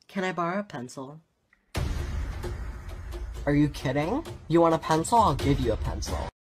Can I borrow a pencil? Are you kidding? You want a pencil? I'll give you a pencil.